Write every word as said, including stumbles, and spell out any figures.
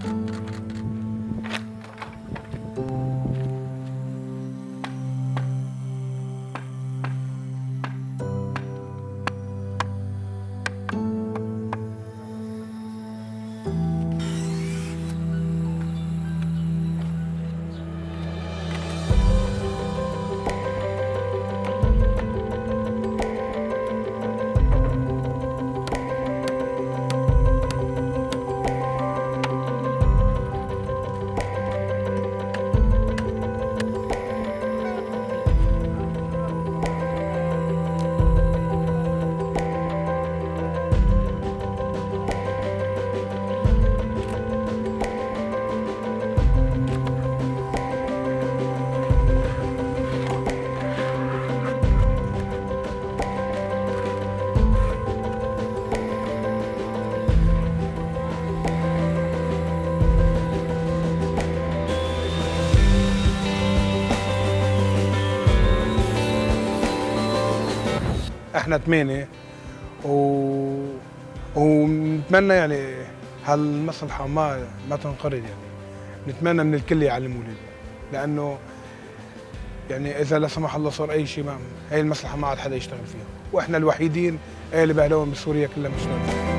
احنا ثمانية و... ونتمنى يعني هالمصلحة ما ما تنقرض، يعني نتمنى من الكل يعلموا لنا، لأنه يعني إذا لا سمح الله صار أي شيء، ما هي المصلحة ما عاد حدا يشتغل فيها، وإحنا الوحيدين اللي بهلون بسوريا كلها بنشتغل فيها.